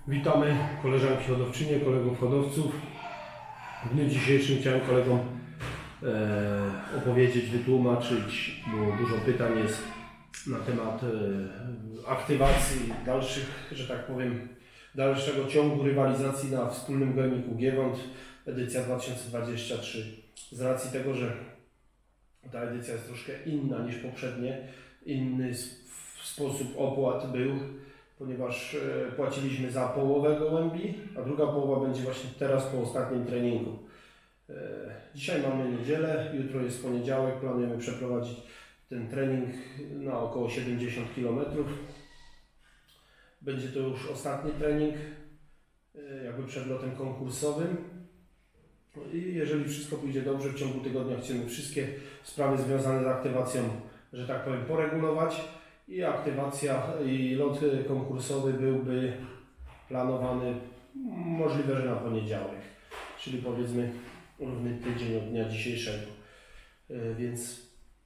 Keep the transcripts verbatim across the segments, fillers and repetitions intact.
Witamy koleżanki hodowczynie, kolegów hodowców. W dniu dzisiejszym chciałem kolegom e, opowiedzieć, wytłumaczyć, bo dużo pytań jest na temat e, aktywacji dalszych, że tak powiem, dalszego ciągu rywalizacji na wspólnym gojniku Giewont, edycja dwa tysiące dwudziesty trzeci. Z racji tego, że ta edycja jest troszkę inna niż poprzednie, inny sposób opłat był, ponieważ płaciliśmy za połowę gołębi, a druga połowa będzie właśnie teraz po ostatnim treningu. Dzisiaj mamy niedzielę, jutro jest poniedziałek, planujemy przeprowadzić ten trening na około siedemdziesiąt kilometrów. Będzie to już ostatni trening, jakby przed lotem konkursowym. I jeżeli wszystko pójdzie dobrze, w ciągu tygodnia chcemy wszystkie sprawy związane z aktywacją, że tak powiem, poregulować. I aktywacja i lot konkursowy byłby planowany możliwe, że na poniedziałek, czyli powiedzmy równy tydzień od dnia dzisiejszego. Więc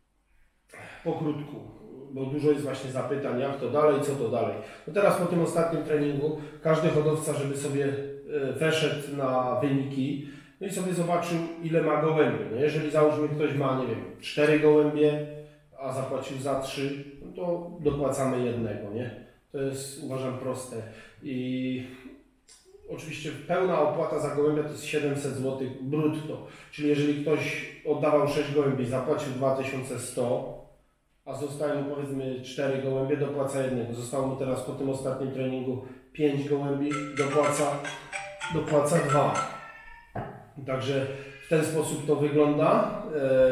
pokrótku, bo dużo jest właśnie zapytań, jak to dalej, co to dalej. No teraz po tym ostatnim treningu każdy hodowca, żeby sobie weszedł na wyniki, no i sobie zobaczył, ile ma gołębi. No jeżeli załóżmy ktoś ma, nie wiem, cztery gołębie, a zapłacił za trzy, no to dopłacamy jednego, nie? To jest, uważam, proste. I oczywiście pełna opłata za gołębia to jest siedemset złotych brutto. Czyli jeżeli ktoś oddawał sześć gołębi, zapłacił dwa tysiące sto, a zostały mu powiedzmy cztery gołębie, dopłaca jednego. Zostało mu teraz po tym ostatnim treningu pięć gołębi, dopłaca, dopłaca dwa. Także w ten sposób to wygląda.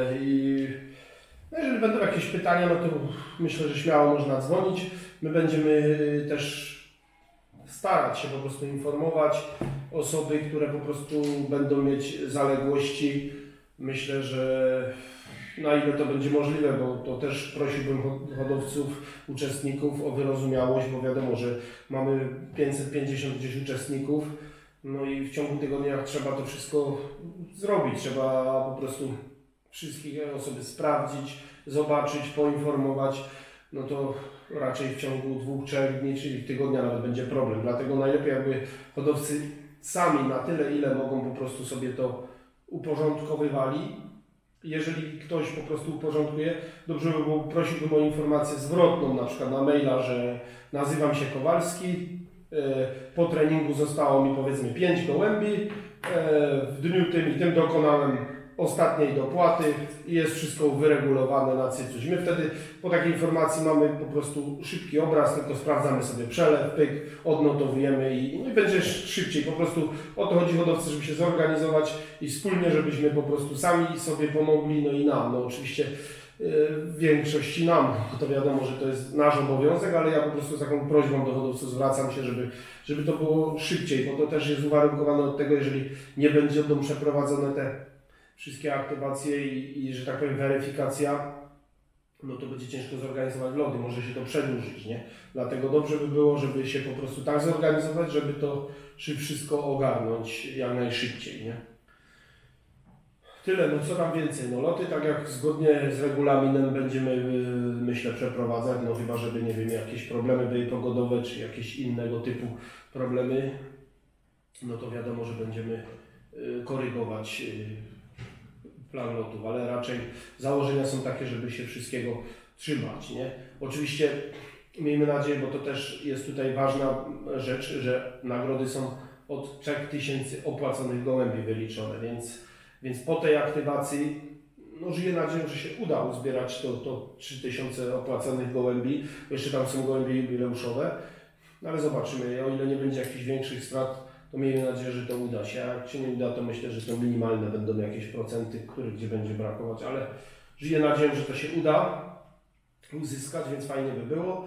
I no jeżeli będą jakieś pytania, no to myślę, że śmiało można dzwonić. My będziemy też starać się po prostu informować osoby, które po prostu będą mieć zaległości. Myślę, że na ile to będzie możliwe, bo to też prosiłbym hodowców, uczestników o wyrozumiałość, bo wiadomo, że mamy pięćset pięćdziesiąt gdzieś uczestników. No i w ciągu tygodnia trzeba to wszystko zrobić. Trzeba po prostu wszystkich osoby sprawdzić, zobaczyć, poinformować, no to raczej w ciągu dwóch, trzech dni, czyli tygodnia nawet będzie problem. Dlatego najlepiej jakby hodowcy sami na tyle, ile mogą po prostu sobie to uporządkowywali. Jeżeli ktoś po prostu uporządkuje, dobrze by było, prosiłbym o informację zwrotną, na przykład na maila, że nazywam się Kowalski, po treningu zostało mi powiedzmy pięć gołębi, w dniu tym i tym dokonałem ostatniej dopłaty i jest wszystko wyregulowane na cycuś. My wtedy po takiej informacji mamy po prostu szybki obraz, tylko sprawdzamy sobie przelew, pyk, odnotowujemy i, i będzie szybciej. Po prostu o to chodzi hodowcy, żeby się zorganizować i wspólnie, żebyśmy po prostu sami sobie pomogli, no i nam. No oczywiście yy, w większości nam, to wiadomo, że to jest nasz obowiązek, ale ja po prostu z taką prośbą do hodowców zwracam się, żeby, żeby to było szybciej, bo to też jest uwarunkowane od tego, jeżeli nie będą przeprowadzone te wszystkie aktywacje i, i, że tak powiem, weryfikacja, no to będzie ciężko zorganizować lody, może się to przedłużyć, nie? Dlatego dobrze by było, żeby się po prostu tak zorganizować, żeby to wszystko ogarnąć jak najszybciej, nie? Tyle, no co tam więcej, no loty tak jak zgodnie z regulaminem będziemy, myślę, przeprowadzać, no chyba, żeby, nie wiem, jakieś problemy były pogodowe, czy jakieś innego typu problemy, no to wiadomo, że będziemy korygować plan lotów, ale raczej założenia są takie, żeby się wszystkiego trzymać, nie? Oczywiście miejmy nadzieję, bo to też jest tutaj ważna rzecz, że nagrody są od trzech tysięcy opłaconych gołębi wyliczone, więc, więc po tej aktywacji no, żyję nadzieją, że się uda uzbierać to, to trzy tysiące opłaconych gołębi, jeszcze tam są gołębie jubileuszowe, no, ale zobaczymy, o ile nie będzie jakichś większych strat, to miejmy nadzieję, że to uda się, a jak się nie uda, to myślę, że to minimalne będą jakieś procenty, których gdzie będzie brakować, ale żyję nadzieją, że to się uda uzyskać, więc fajnie by było.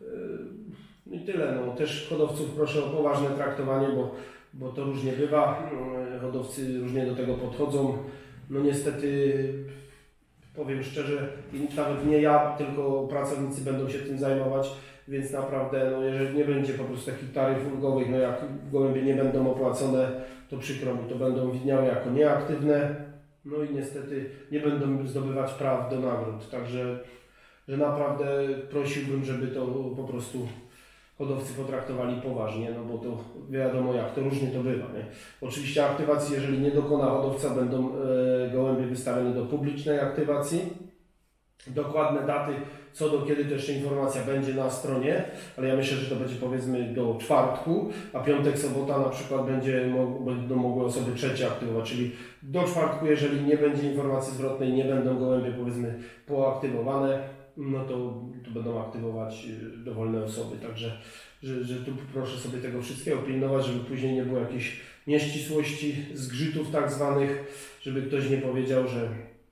No i tyle, no też hodowców proszę o poważne traktowanie, bo, bo to różnie bywa, hodowcy różnie do tego podchodzą, no niestety powiem szczerze, nawet nie ja, tylko pracownicy będą się tym zajmować. Więc naprawdę, no jeżeli nie będzie po prostu takich taryf ulgowych, no jak gołębie nie będą opłacone, to przykro mi, to będą widniały jako nieaktywne, no i niestety nie będą zdobywać praw do nagród. Także że naprawdę prosiłbym, żeby to po prostu hodowcy potraktowali poważnie, no bo to wiadomo jak to różnie to bywa. Nie? Oczywiście aktywacji, jeżeli nie dokona hodowca, będą e, gołębie wystawione do publicznej aktywacji. Dokładne daty, co do kiedy to jeszcze informacja będzie na stronie, ale ja myślę, że to będzie powiedzmy do czwartku, a piątek, sobota na przykład będzie, będą mogły osoby trzecie aktywować, czyli do czwartku, jeżeli nie będzie informacji zwrotnej, nie będą gołębie powiedzmy poaktywowane, no to, to będą aktywować dowolne osoby, także że, że tu proszę sobie tego wszystkiego pilnować, żeby później nie było jakichś nieścisłości, zgrzytów tak zwanych, żeby ktoś nie powiedział, że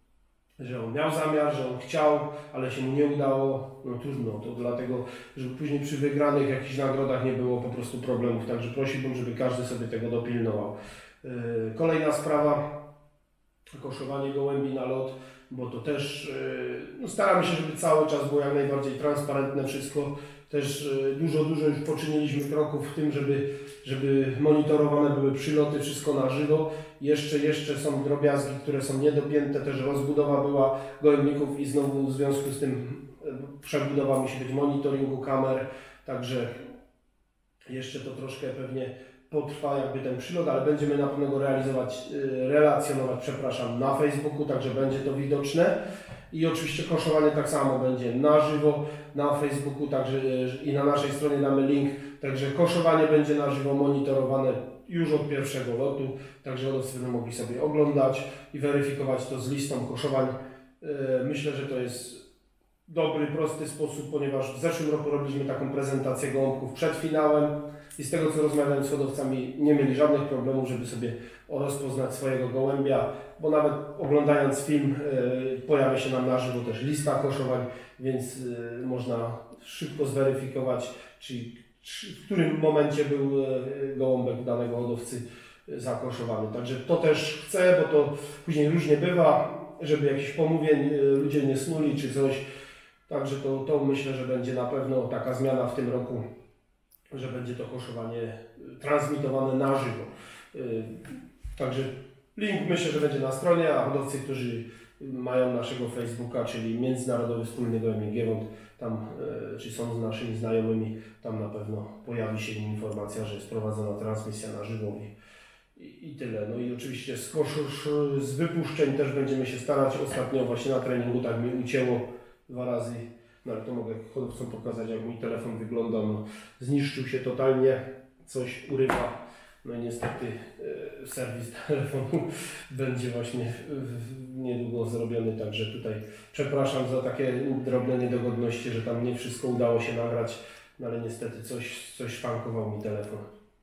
że on miał zamiar, że on chciał, ale się mu nie udało, no trudno, to dlatego, żeby później przy wygranych jakichś nagrodach nie było po prostu problemów, także prosiłbym, żeby każdy sobie tego dopilnował. Kolejna sprawa, koszowanie gołębi na lot, bo to też, no staramy się, żeby cały czas było jak najbardziej transparentne wszystko, też dużo, dużo już poczyniliśmy kroków w tym, żeby, żeby monitorowane były przyloty, wszystko na żywo. Jeszcze, jeszcze są drobiazgi, które są niedopięte, też rozbudowa była gołębników i znowu w związku z tym przebudowa musi być monitoringu kamer, także jeszcze to troszkę pewnie potrwa jakby ten przylot, ale będziemy na pewno go realizować, relacjonować, przepraszam, na Facebooku, także będzie to widoczne. I oczywiście koszowanie tak samo będzie na żywo na Facebooku, także i na naszej stronie damy link, także koszowanie będzie na żywo monitorowane już od pierwszego lotu, także hodowcy będą mogli sobie oglądać i weryfikować to z listą koszowań. Myślę, że to jest dobry, prosty sposób, ponieważ w zeszłym roku robiliśmy taką prezentację gołąbków przed finałem i z tego co rozmawiałem z hodowcami nie mieli żadnych problemów, żeby sobie rozpoznać swojego gołębia, bo nawet oglądając film y, pojawia się nam na żywo też lista koszowań, więc y, można szybko zweryfikować, czy, czy w którym momencie był y, gołąbek danego hodowcy y, zakoszowany. Także to też chcę, bo to później różnie bywa, żeby jakichś pomówień y, ludzie nie snuli czy coś. Także to, to myślę, że będzie na pewno taka zmiana w tym roku, że będzie to koszowanie transmitowane na żywo. Także link myślę, że będzie na stronie, a hodowcy, którzy mają naszego Facebooka, czyli Międzynarodowy Wspólny Gołębnik Giewont, tam, czy są z naszymi znajomymi, tam na pewno pojawi się im informacja, że jest prowadzona transmisja na żywo i, i, i tyle. No i oczywiście z, kosz, z wypuszczeń też będziemy się starać. Ostatnio właśnie na treningu tak mi ucięło dwa razy. No ale to mogę hodowcom pokazać, jak mój telefon wygląda. No, zniszczył się totalnie, coś urywa. No i niestety e, serwis telefonu będzie właśnie w, niedługo zrobiony, także tutaj przepraszam za takie drobne niedogodności, że tam nie wszystko udało się nagrać, no ale niestety coś, coś szwankował mi telefon.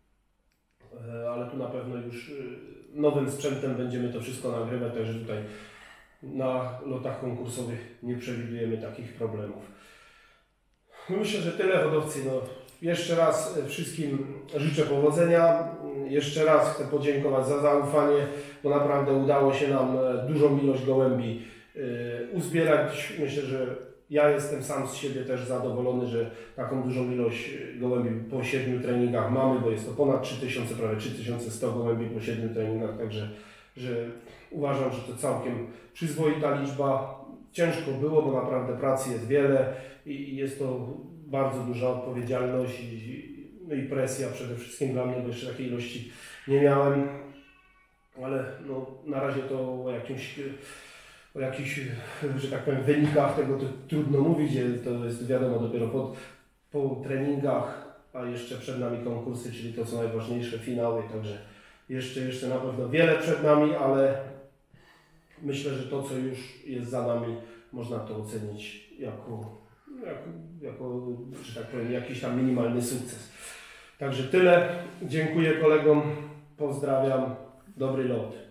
E, ale tu na pewno już e, nowym sprzętem będziemy to wszystko nagrywać, także tutaj na lotach konkursowych nie przewidujemy takich problemów. Myślę, że tyle hodowcy. No, jeszcze raz wszystkim życzę powodzenia. Jeszcze raz chcę podziękować za zaufanie, bo naprawdę udało się nam dużą ilość gołębi uzbierać. Myślę, że ja jestem sam z siebie też zadowolony, że taką dużą ilość gołębi po siedmiu treningach mamy, bo jest to ponad trzy tysiące, prawie trzy tysiące sto gołębi po siedmiu treningach, także że uważam, że to całkiem przyzwoita liczba. Ciężko było, bo naprawdę pracy jest wiele i jest to bardzo duża odpowiedzialność i, no i presja przede wszystkim dla mnie, bo jeszcze takiej ilości nie miałem, ale no, na razie to o jakimś, o jakichś, że tak powiem, wynikach tego to trudno mówić, to jest wiadomo dopiero po, po treningach, a jeszcze przed nami konkursy, czyli to co najważniejsze, finały, także jeszcze, jeszcze na pewno wiele przed nami, ale myślę, że to co już jest za nami, można to ocenić jako, jako, jako że tak powiem, jakiś tam minimalny sukces. Także tyle. Dziękuję kolegom, pozdrawiam, dobry lot.